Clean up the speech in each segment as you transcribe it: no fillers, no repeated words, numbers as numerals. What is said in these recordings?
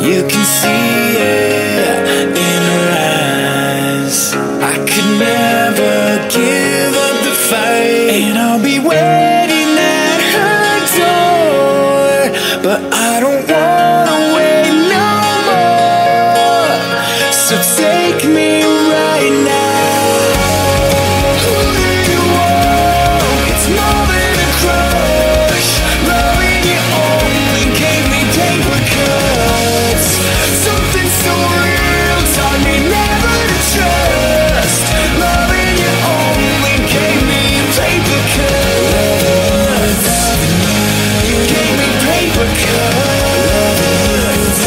You can see it in her eyes. I could never give up the fight, and I'll be waiting at her door, but I don't wanna wait no more. So take me right now. Who do you want? It's more than a crush. Loving you only gave me paper cuts. Something so real taught me never to trust. Loving you only gave me paper cuts. You gave me paper cuts.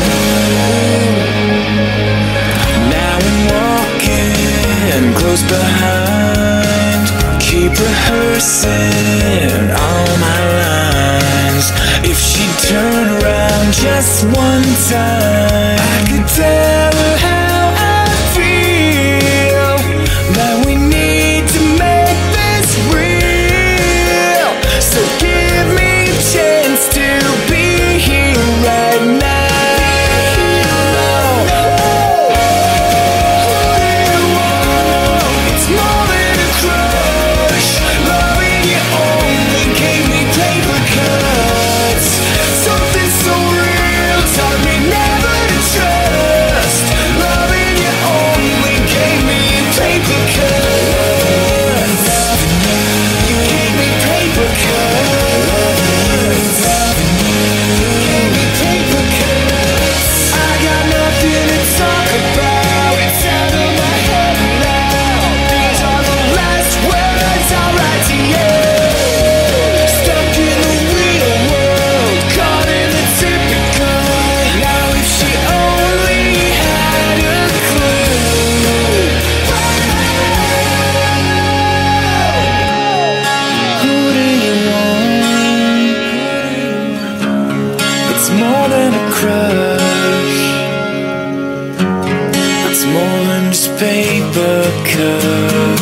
Now I'm walking close behind, keep rehearsing all my lines. If she'd turn around just one time, I could tell her how I feel, that we need to make this real. So give me a chance to be here right now. It's more than a crush. Loving you only gave me paper cuts. Something so real taught me never to trust. Loving you only gave me paper cuts. You gave me paper cuts. You gave me paper cuts. I got nothing to talk about. It's out of my head now. These are the last words I'll write to you. Stuck in the real world, caught in the typical. Now if she only had a clue. Who do you want? It's more than a crush. It's more than just paper cuts.